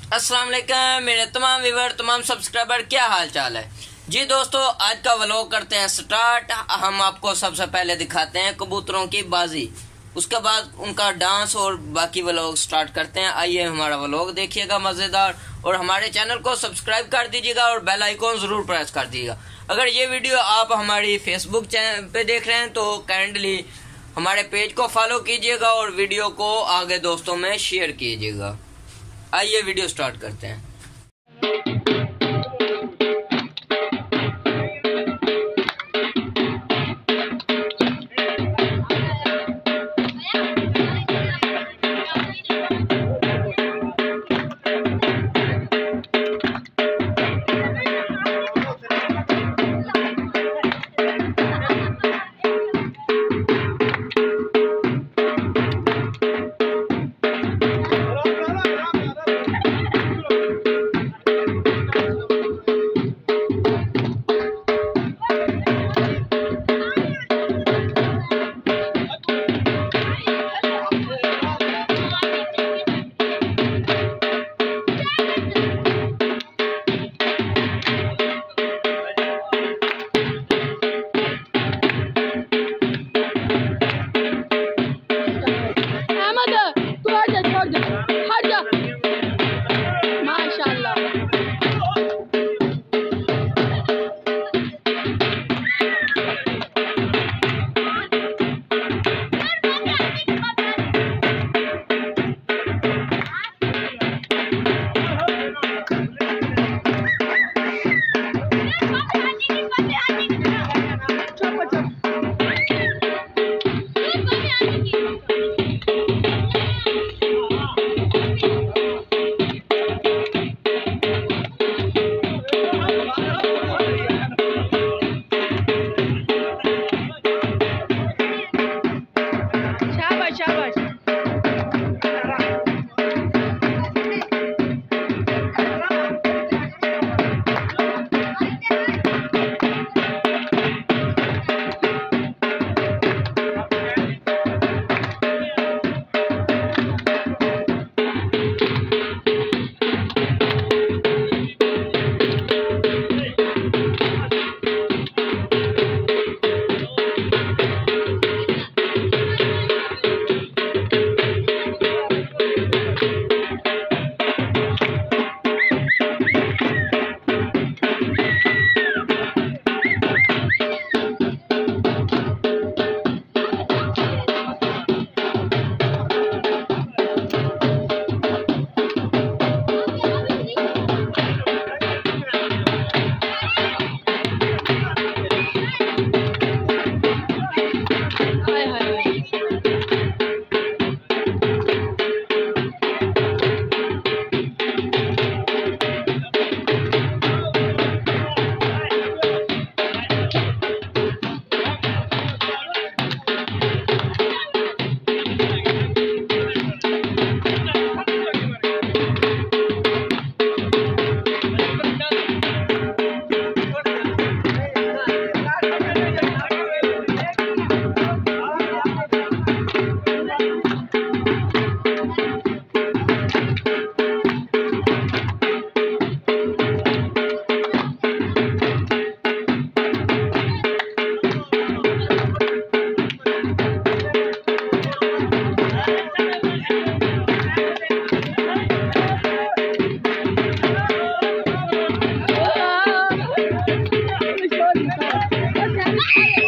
अस्सलाम वालेकुम मेरे तमाम व्यूअर, तमाम सब्सक्राइबर, क्या हाल चाल है जी दोस्तों। आज का व्लॉग करते हैं स्टार्ट। हम आपको सबसे पहले दिखाते हैं कबूतरों की बाजी, उसके बाद उनका डांस और बाकी व्लॉग स्टार्ट करते हैं। आइए हमारा व्लॉग देखिएगा मज़ेदार, और हमारे चैनल को सब्सक्राइब कर दीजिएगा और बेल आइकॉन ज़रूर प्रेस कर दीजिएगा। अगर ये वीडियो आप हमारी फेसबुक चैनल पे देख रहे हैं तो काइंडली हमारे पेज को फॉलो कीजिएगा और वीडियो को आगे दोस्तों में शेयर कीजिएगा। आइए वीडियो स्टार्ट करते हैं। Okay.